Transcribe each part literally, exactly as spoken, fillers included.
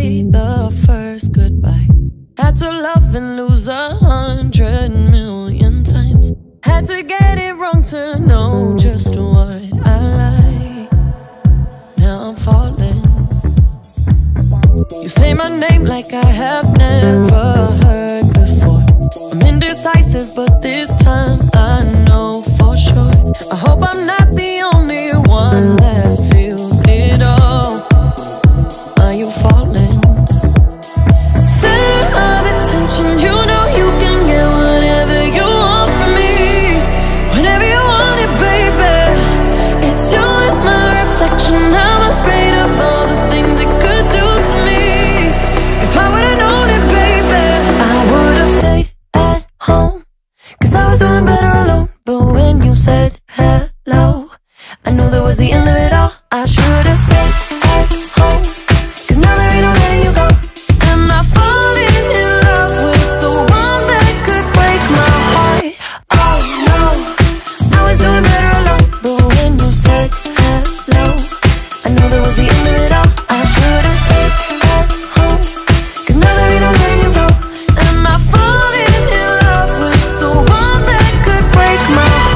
say the first goodbye. Had to love and lose a hundred million times. Had to get it wrong to know just what I like. Now I'm falling. You say my name like I have never heard before. I'm indecisive, but this time I know for sure. I hope I'm not the only one that feels it all. Are you falling? Center of attention, you know you can get whatever you want from me. Whenever you want it, baby. It's you and my reflection. I'm afraid of all the things it could do to me. If I would've known it, baby, I would've stayed at home, cause I was doing better alone. But when you said hello, I knew that was the end of it all. I should've stayed at home, cause now there ain't no letting you go. Am I falling in love with the one that could break my heart? Oh no, I was doing better alone. But when you said hello, I knew that was the end of it all. I should've stayed at home, cause now there ain't no letting you go. Am I falling in love with the one that could break my heart?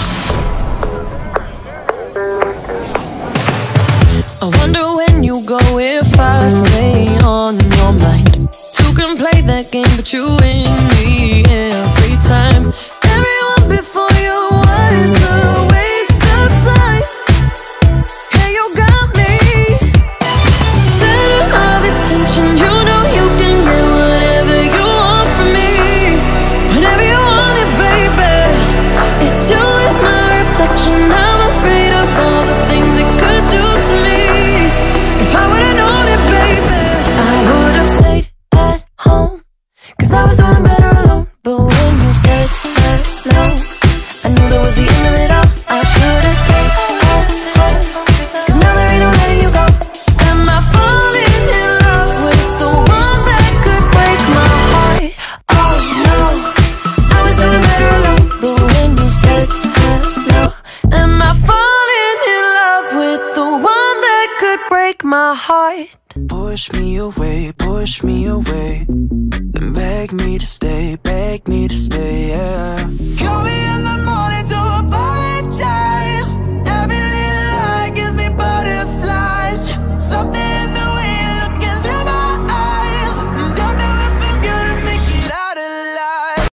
I wonder when you go if I stay on your mind. Two can play that game, but you win me every time. Everyone before you was a waste of time. Hey, you got me. Center of attention, you know you can get whatever you want from me. Whenever you want it, baby. It's you and my reflection. I'm afraid of all the things it could do to me. If I would've known it, baby, I would've stayed at home, cause I was doing better alone. But when you said hello, I knew that was the end of it all. I should've stayed at home, cause now there ain't no letting you go. Am I falling in love with the one that could break my heart? Oh no, I was doing better alone. But when you said hello, am I falling in love with the one that could break my heart? Push me away, push me away, then beg me to stay, beg me to stay, yeah. Call me